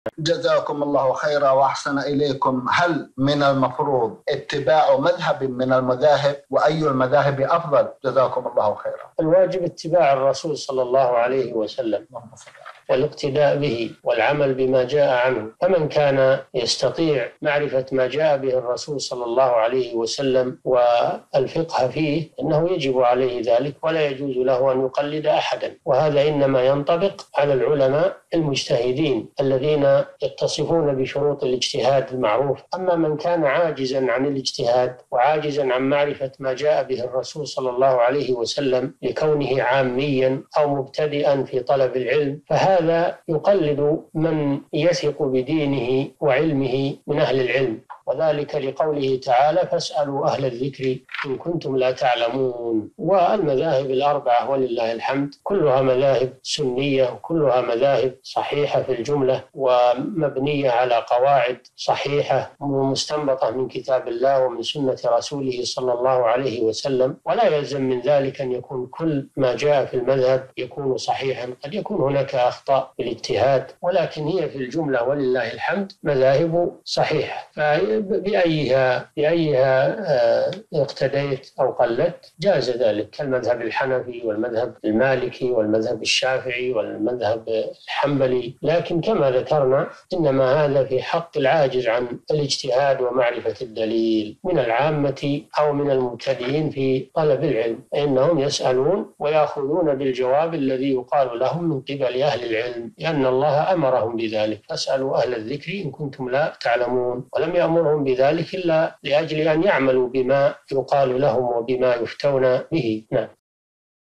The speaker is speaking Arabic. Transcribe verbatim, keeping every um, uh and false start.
جزاكم الله خيرا وأحسن إليكم. هل من المفروض اتباع مذهب من المذاهب، وأي المذاهب أفضل؟ جزاكم الله خيرا. الواجب اتباع الرسول صلى الله عليه وسلم والاقتداء به والعمل بما جاء عنه. فمن كان يستطيع معرفة ما جاء به الرسول صلى الله عليه وسلم والفقه فيه إنه يجب عليه ذلك، ولا يجوز له أن يقلد أحدا. وهذا إنما ينطبق على العلماء المجتهدين الذين يتصفون بشروط الاجتهاد المعروف. أما من كان عاجزا عن الاجتهاد وعاجزا عن معرفة ما جاء به الرسول صلى الله عليه وسلم لكونه عاميا أو مبتدئا في طلب العلم، فهذا هذا يقلد من يثق بدينه وعلمه من أهل العلم، وذلك لقوله تعالى: فاسألوا أهل الذكر إن كنتم لا تعلمون. والمذاهب الأربعة ولله الحمد كلها مذاهب سنية، وكلها مذاهب صحيحة في الجملة، ومبنية على قواعد صحيحة ومستنبطة من كتاب الله ومن سنة رسوله صلى الله عليه وسلم. ولا يلزم من ذلك أن يكون كل ما جاء في المذهب يكون صحيحا، قد يكون هناك أخطاء في الاجتهاد، ولكن هي في الجملة ولله الحمد مذاهب صحيحة. فبأيها بأيها اقتديت أو قلدت جاز ذلك، كالمذهب الحنفي والمذهب المالكي والمذهب الشافعي والمذهب الحنبلي. لكن كما ذكرنا إنما هذا في حق العاجز عن الاجتهاد ومعرفة الدليل من العامة أو من المبتدئين في طلب العلم، إنهم يسألون ويأخذون بالجواب الذي يقال لهم من قبل أهل العلم، لأن الله أمرهم بذلك: فاسألوا أهل الذكر إن كنتم لا تعلمون. ولم يأمرهم بذلك إلا لأجل أن يعملوا بما يقال لهم وبما يفتون به. نعم.